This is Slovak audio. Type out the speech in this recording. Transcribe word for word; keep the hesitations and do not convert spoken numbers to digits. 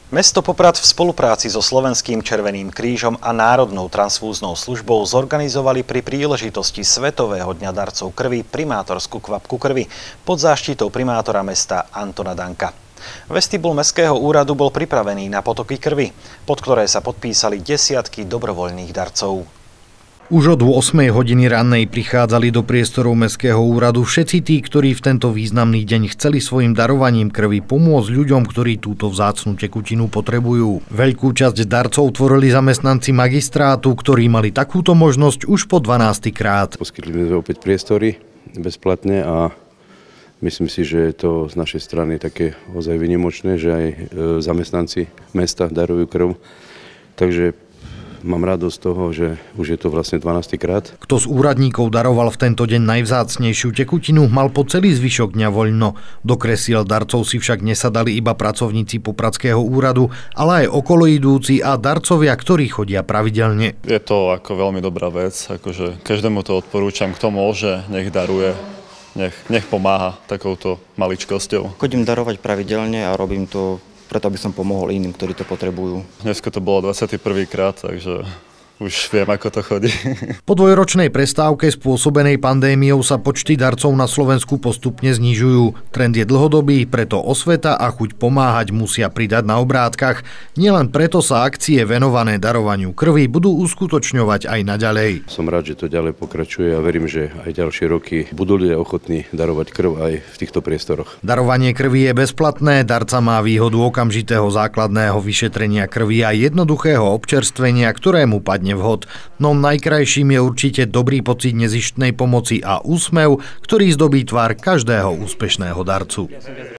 Mesto Poprad v spolupráci so Slovenským Červeným krížom a Národnou transfúznou službou zorganizovali pri príležitosti Svetového dňa darcov krvi primátorskú kvapku krvi pod záštitou primátora mesta Antona Danka. Vestibul Mestského úradu bol pripravený na potoky krvi, pod ktoré sa podpísali desiatky dobrovoľných darcov. Už od ôsmej hodiny rannej prichádzali do priestorov Mestského úradu všetci tí, ktorí v tento významný deň chceli svojim darovaním krvi pomôcť ľuďom, ktorí túto vzácnu tekutinu potrebujú. Veľkú časť darcov tvorili zamestnanci magistrátu, ktorí mali takúto možnosť už po dvanásty krát. Poskytli sme opäť priestory bezplatne a myslím si, že je to z našej strany také ozaj výnimočné, že aj zamestnanci mesta darujú krv. Takže mám radosť z toho, že už je to vlastne dvanásty krát. Kto z úradníkov daroval v tento deň najvzácnejšiu tekutinu, mal po celý zvyšok dňa voľno. Do kresiel darcov si však nesadali iba pracovníci Popradského úradu, ale aj okoloidúci a darcovia, ktorí chodia pravidelne. Je to ako veľmi dobrá vec, akože každému to odporúčam, kto môže, nech daruje, nech, nech pomáha takouto maličkosťou. Chodím darovať pravidelne a robím to preto, aby som pomohol iným, ktorí to potrebujú. Dneska to bolo dvadsiaty prvý krát, takže už viem, ako to chodí. Po dvojročnej prestávke spôsobenej pandémiou sa počty darcov na Slovensku postupne znižujú. Trend je dlhodobý, preto osveta a chuť pomáhať musia pridať na obrátkach. Nielen preto sa akcie venované darovaniu krvi budú uskutočňovať aj naďalej. Som rád, že to ďalej pokračuje a verím, že aj ďalšie roky budú ľudia ochotní darovať krv aj v týchto priestoroch. Darovanie krvi je bezplatné, darca má výhodu okamžitého základného vyšetrenia krvi a jednoduchého občerstvenia, ktorému padne vhod. No najkrajším je určite dobrý pocit nezištnej pomoci a úsmev, ktorý zdobí tvár každého úspešného darcu.